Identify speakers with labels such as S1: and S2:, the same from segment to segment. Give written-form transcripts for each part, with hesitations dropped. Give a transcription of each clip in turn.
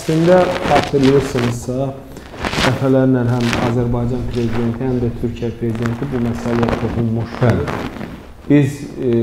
S1: Əslində, xatırlayırsınızsa, dəfələrlə həm Azərbaycan prezidenti, həm də Türkiyə prezidenti bu məsələyə toxunmuşdur. Biz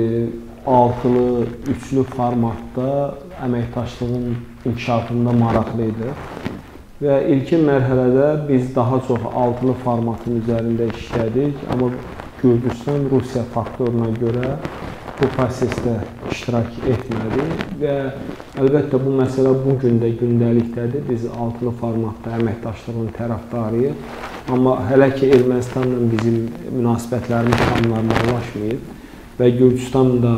S1: altılı, üçlü formatda əməkdaşlığın inkişafında maraqlıydıq. Və ilkin mərhələdə biz daha çox altılı formatın üzərində işlədik. Amma Gürcüstan Rusiya faktoruna görə bu prosesdə iştirak etmədi. Və əlbəttə bu məsələ bugün də gündəlikdədir. Biz altılı formatda əməkdaşlığın tərəfdarıyıq. Amma hələ ki Ermənistanla bizim münasibətlərimiz tam normallaşmayıb. Və Gürcüstan da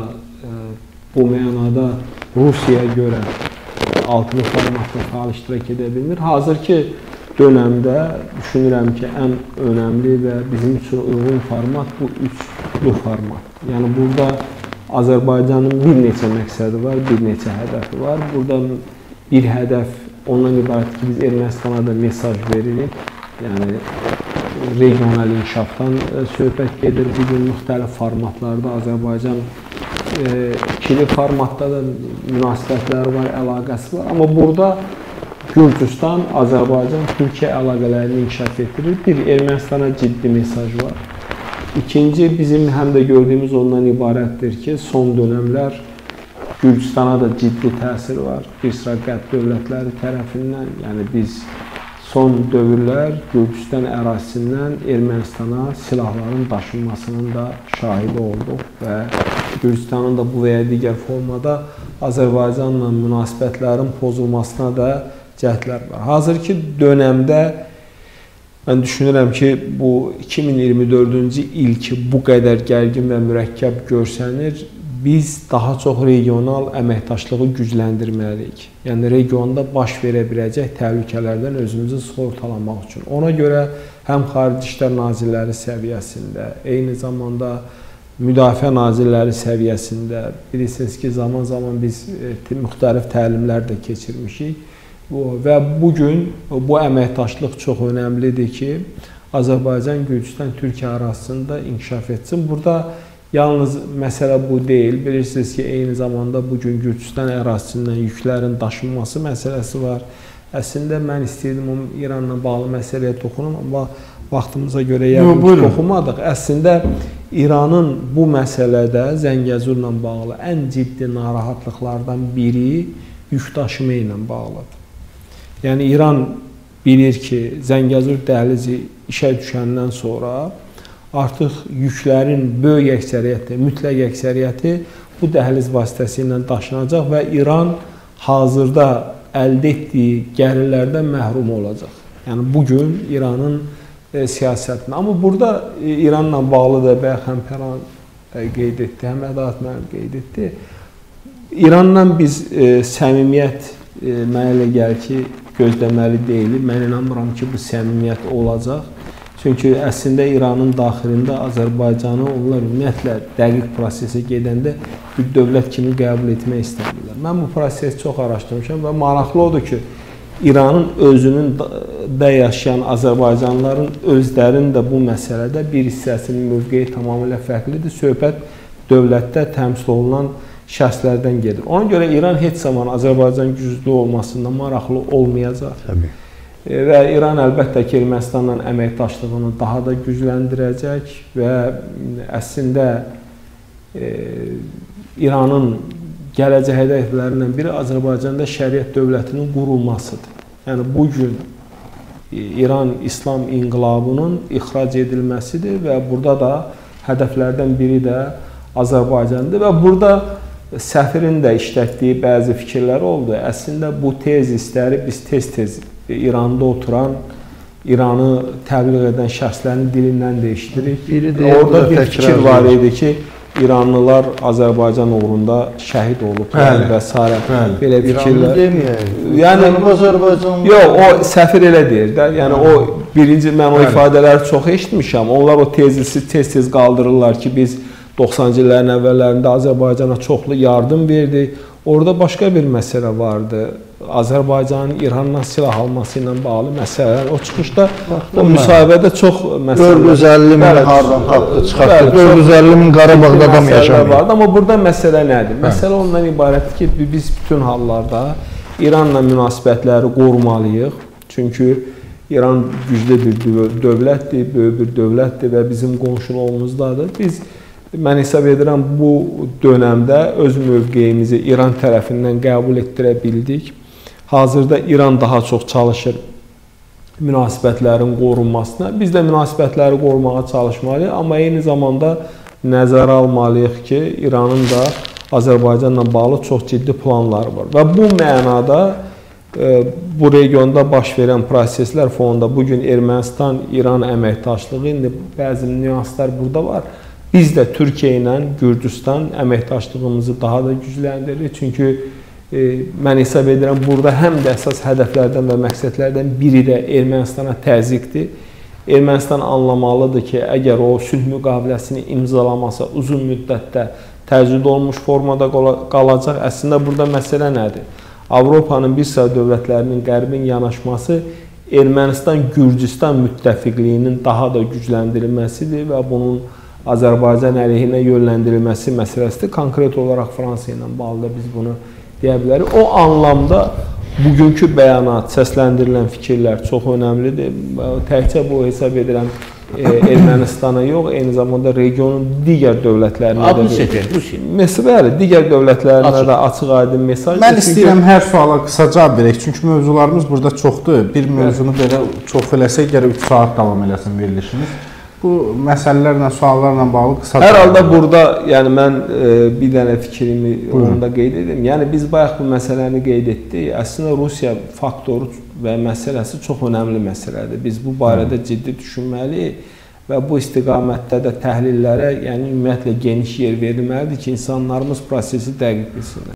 S1: bu mənada Rusiyaya görə altılı formatda faal iştirak edə bilmir. Hazırki dönəmdə düşünürəm ki, ən önəmli və bizim üçün uyğun format bu üçlü format. Yəni burada Azərbaycanın bir neçə məqsədi var, bir neçə hədəfi var. Burada bir hədəf ondan ibarət ki, biz Ermənistana da mesaj veririk. Yəni regional inkişafdan söhbət gedir. Bugün müxtəlif formatlarda Azərbaycan ikili formatda da münasibətləri var, əlaqəsi var. Amma burada Gürcüstan, Azərbaycan, Türkiyə əlaqələrini inkişaf etdirir. Bir, Ermənistana ciddi mesaj var. İkinci, bizim həm də gördüyümüz ondan ibarətdir ki, son dönəmlər Gürcüstana da ciddi təsir var. Bir sıra qərb dövlətləri tərəfindən, yəni biz son dövrlər Gürcüstan ərazisindən Ermənistana silahların daşınmasının da şahidi olduq və Gürcüstanın da bu və ya digər formada Azərbaycanla münasibətlərin pozulmasına da cəhdlər var. Hazırki dönəmdə mən düşünürəm ki, bu 2024-cü il ki, bu qədər gərgin və mürəkkəb görsənir, biz daha çox regional əməkdaşlığı gücləndirməliyik. Yəni, regionda baş verə biləcək təhlükələrdən özümüzü sığortalamaq üçün. Ona görə həm Xarici İşlər Nazirləri səviyyəsində, eyni zamanda Müdafiə Nazirləri səviyyəsində, bilirsiniz ki, zaman-zaman biz müxtəlif təlimlər də keçirmişik. Və bugün bu əməkdaşlıq çox önəmlidir ki, Azərbaycan, Gürcüstan, Türkiyə arasında inkişaf etsin. Burada yalnız məsələ bu deyil. Bilirsiniz ki, eyni zamanda bugün Gürcüstan ərazisindən yüklərin daşınması məsələsi var. Əslində, mən istəyirdim o İranla bağlı məsələyə toxunum, amma vaxtımıza görə toxunmadıq. Əslində, İranın bu məsələdə Zəngəzurla bağlı ən ciddi narahatlıqlardan biri yük daşıma ilə bağlıdır. Yəni, İran bilir ki, Zəngəzur dəhlizi işə düşəndən sonra artıq yüklərin böyük əksəriyyəti, mütləq əksəriyyəti bu dəhliz vasitəsilə daşınacaq və İran hazırda əldə etdiyi gəlirlərdən məhrum olacaq. Yəni, bugün İranın siyasətini. Amma burada İranla bağlı da bəyək həm Pəran qeyd etdi, həm Ədaət müəllim qeyd etdi. İranla biz səmimiyyət mənə elə gəlir ki, gözləməli deyilik. Mən inanmıram ki, bu səmimiyyət olacaq. Çünki əslində İranın daxilində Azərbaycanı onlar ümumiyyətlə dəqiq prosesə gedəndə bir dövlət kimi qəbul etmək istəmirlər. Mən bu prosesi çox araşdırmışam və maraqlı odur ki, İranın özünün də yaşayan Azərbaycanlıların özlərinin də bu məsələdə bir hissəsinin mövqeyi tamamilə fərqlidir. Söhbət dövlətdə təmsil olunan şəxslərdən gedir. Ona görə İran heç zaman Azərbaycan güclü olmasında maraqlı olmayacaq. Təbii. Və İran əlbəttə ki, Ermənistanla əməkdaşlığını daha da gücləndirəcək və əslində İranın gələcək hədəflərindən biri Azərbaycanda şəriət dövlətinin qurulmasıdır. Yəni, bugün İran İslam inqilabının ixrac edilməsidir və burada da hədəflərdən biri də Azərbaycandır və burada səfirin də işlətdiyi bəzi fikirlər oldu. Əslində, bu tezisləri biz tez-tez İranda oturan, İranı təbliğ edən şəxslərin dilindən dəyişdirik. Orada bir fikir var idi ki, İranlılar Azərbaycan uğrunda şəhid olub və s. Belə fikirlər. Yəni, yox, o səfir elə deyir də. Yəni, o birinci, mən o ifadələri çox eşitmişəm. Onlar o tezisi tez-tez qaldırırlar ki, biz 90-cı illərin əvvəllərində Azərbaycana çoxlu yardım verdik. Orada başqa bir məsələ vardı. Azərbaycanın İrandan silah alması ilə bağlı məsələlər. O çıxışda, o müsahibədə çox məsələlər.
S2: 450 min hardan tapdı, çıxartdı. 450 min Qarabağda adam yaşamıyor.
S1: Amma burada məsələ nədir? Məsələ ondan ibarətdir ki, biz bütün hallarda İranla münasibətləri qorumalıyıq. Çünki İran güclü bir dövlətdir, böyük bir dövlətdir və bizim qonşuluğumuzdadır. Mən hesab edirəm, bu dönəmdə öz mövqeyimizi İran tərəfindən qəbul etdirə bildik. Hazırda İran daha çox çalışır münasibətlərin qorunmasına. Biz də münasibətləri qorumağa çalışmalıyıq, amma eyni zamanda nəzərə almalıyıq ki, İranın da Azərbaycanla bağlı çox ciddi planları var. Və bu mənada bu regionda baş verən proseslər fonunda bugün Ermənistan-İran əməkdaşlığı, indi bəzi nüanslar burada var. Biz də Türkiyə ilə Gürcüstan əməkdaşlığımızı daha da gücləndiririk. Çünki mən hesab edirəm, burada həm də əsas hədəflərdən və məqsədlərdən biri də Ermənistana təzyiqdir. Ermənistan anlamalıdır ki, əgər o sülh müqaviləsini imzalamasa uzun müddətdə təcrid olunmuş formada qalacaq. Əslində burada məsələ nədir? Avropanın bir sıra dövlətlərinin qərbin yanaşması Ermənistan-Gürcüstan müttəfiqliyinin daha da gücləndirilməsidir və bunun Azərbaycan əleyhinə yönləndirilməsi məsələsidir. Konkret olaraq Fransa ilə bağlı da biz bunu deyə bilərik. O anlamda bugünkü bəyanat, səsləndirilən fikirlər çox önəmlidir. Təkcə bu hesab edirəm Ermənistana yox, eyni zamanda regionun digər dövlətlərinə də digər dövlətlərinə də açıq-aydın mesaj.
S2: Mən istəyirəm hər suala qısa cavab verək, çünki mövzularımız burada çoxdur. Bir mövzunu belə çox eləsək, gərək 3 saat davam eləsin verilişimiz. Bu məsələlərlə, suallarla bağlı qısa
S1: hər halda burada, yəni mən bir dənə fikrimi onda qeyd edim. Yəni biz bayaq bu məsələni qeyd etdik. Əslində Rusiya faktoru və məsələsi çox önəmli məsələdir. Biz bu barədə ciddi düşünməliyik və bu istiqamətdə də təhlillərə, yəni ümumiyyətlə geniş yer verilməlidir ki, insanlarımız prosesi dəqiq bilsinlər.